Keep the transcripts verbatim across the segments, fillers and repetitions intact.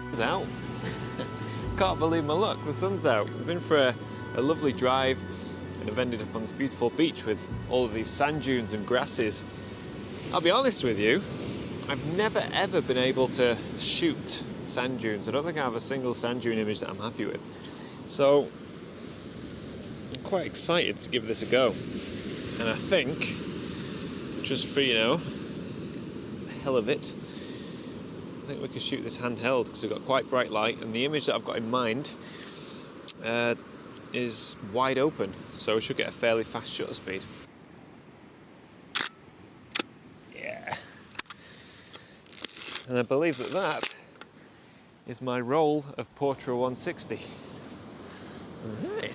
It's out. Can't believe my luck, the sun's out. We've been for a, a lovely drive and I've ended up on this beautiful beach with all of these sand dunes and grasses. I'll be honest with you, I've never ever been able to shoot sand dunes. I don't think I have a single sand dune image that I'm happy with. So I'm quite excited to give this a go. And I think, just for, you know, the hell of it, I think we can shoot this handheld because we've got quite bright light and the image that I've got in mind uh, is wide open, so we should get a fairly fast shutter speed. Yeah. And I believe that that is my roll of Portra one sixty. All right.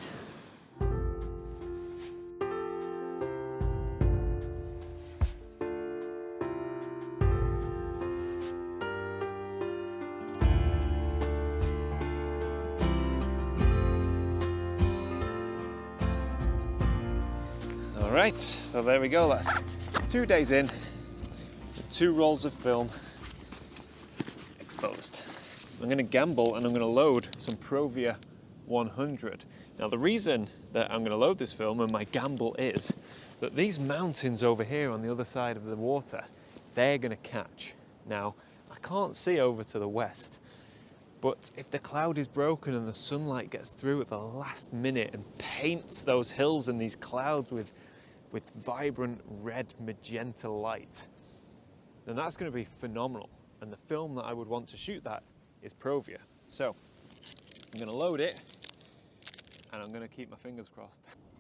Right, so there we go, that's two days in, two rolls of film exposed. I'm gonna gamble and I'm gonna load some Provia one hundred. Now the reason that I'm gonna load this film and my gamble is that these mountains over here on the other side of the water, they're gonna catch. Now, I can't see over to the west, but if the cloud is broken and the sunlight gets through at the last minute and paints those hills and these clouds with with vibrant red magenta light, then that's going to be phenomenal. And the film that I would want to shoot that is Provia. So I'm going to load it and I'm going to keep my fingers crossed.